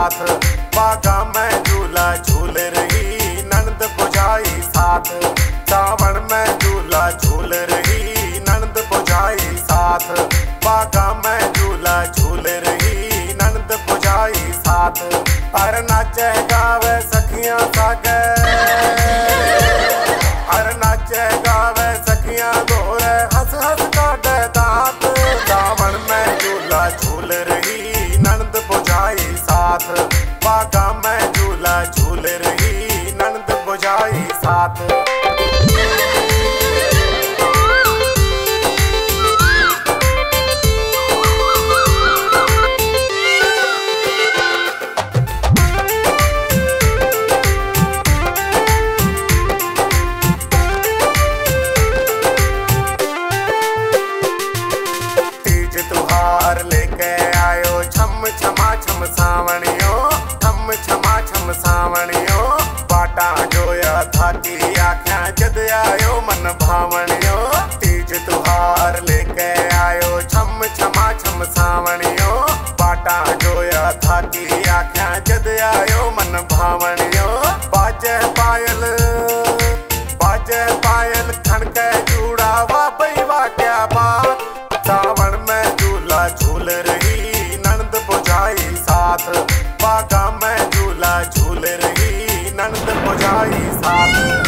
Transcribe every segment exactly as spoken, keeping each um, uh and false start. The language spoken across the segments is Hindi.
साथ। बागा में झूला झूल रही ननद बुझाई साथ। सावन में झूला झूल रही ननद बुझाई साथ। बागा में झूला झूल रही ननद बुझाई साथ। हर नाचे गावे सखियां सागे, हर नाचे गावे सखियां गोरे हंस हंस काटे दांत। सावन में झूला झूल रही ननद बुझाई साथ। बागा में झूला झूल रही ननद बुझाई साथ। लेके आयो छम छमा छम सावणियो, छम छमा छम सावणियो। बाटा जोया थाकी आख्या जद आयो मन भावणियो। तीज तुहार लेके आयो छम छमा छम सावणियो। बाटा जोया थाकी आख्या जद आयो मन भावणियो। बाजे पायल बाजे पायल खनके जूड़ा वा बई वा क्या बात। सावन में झूला झूल रही ननद बुझाई साथ। बागा में झूला झूल रही ननद बुझाई साथ।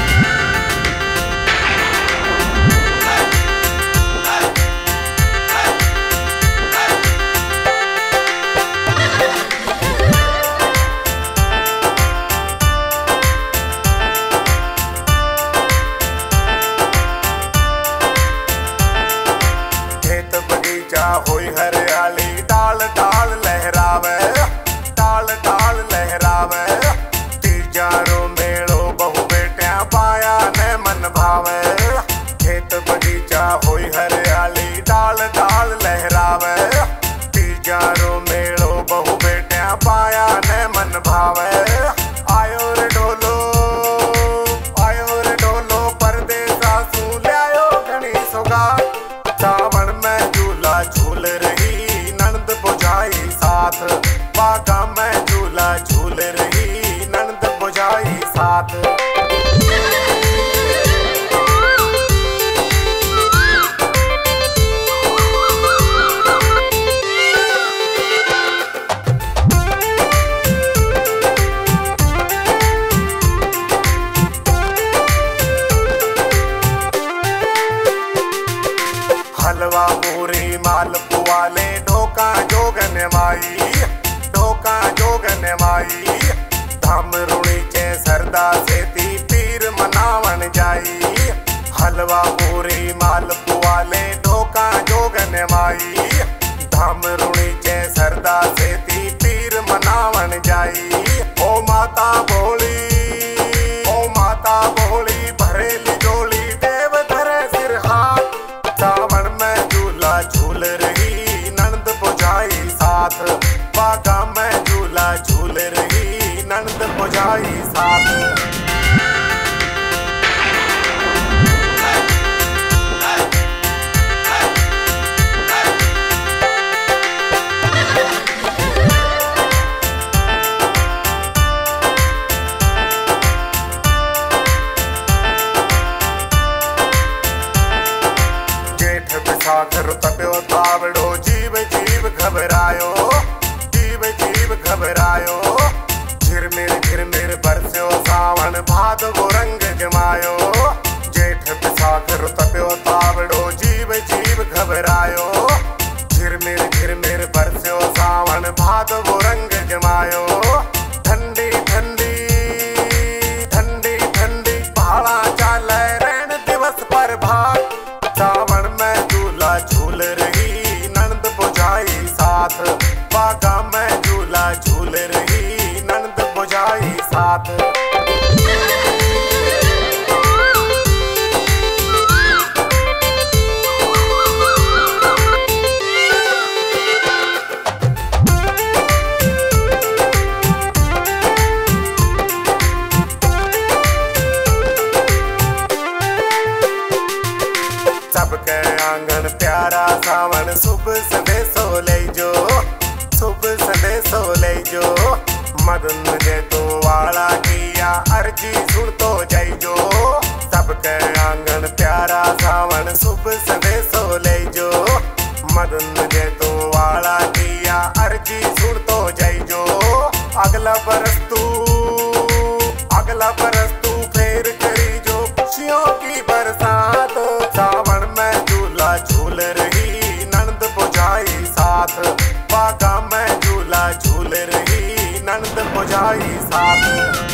होई हरियाली डाल डाल लहरावे, डाल डाल लहरावे। तीजारो मेड़ो बहु बेटिया पाया ने मन भावे। खेत बगीचा होई हरियाली डाल डाल लहरावे। तीजारो मेड़ो बहु बेटिया पाया ने मन भावे। आयो रे ढोलो आयो रे ढोलो परदेसा सू ल्यायो घनी सौगात। सावन में झूला झूल रही ननद बुझाई साथ। बागा में झूला झूल रही ननद बुझाई साथ। हलवा पूरी मालपुआले ढोका जोगन माई, ढोका जोगन माई। धाम रुणी चे सरदा सेती पीर मनावन जाई। हलवा पूरी मालपुआले ढोका जोगन माई। धाम रुणी चे सरदा सेती पीर मनावन जाई। ओ माता भोली ओ माता भोली भरेली जोली देव धरे सिर हाथ। सावन में झूला झूल रही ननद बुझाई साथ। बागा में झूला झूल रही ननद बुझाई साथ। सागर तप्यो तावड़ो जीव जीव घबरायो, जीव जीव घबरायो। झिरमिर झिरमिर बरस्यो सावन भाद वो रंग जमायो। जेठ सागर तप्यो तावड़ो जीव जीव घबरायो। झिरमिर झिरमिर बरस्यो सावन भाद वो रंग जमायो। ठंडी ठंडी ठंडी ठंडी पहाड़ा चाले रैन दिवस पर भाग। सावन में झूला झूल रही ननद बुझाई साथ। बागा में झूला झूल रही ननद बुझाई साथ। सबके आंगन प्यारा सावन शुभ संदेशो ले जो, शुभ संदेशो ले जो। अर्जी सुन तो जाइजो, सबके आंगन प्यारा सावन शुभ संदेशो ले जो। मदन जे तू वाला किया अर्जी सुन तो जाइजो, अगला बरस तू अगला बरस तू फेर करी जो खुशियों की बरसात। सावन में झूला झूल रही नंद बुझाई साथ, बागा में झूला झूल रही नंद बुझाई साथ।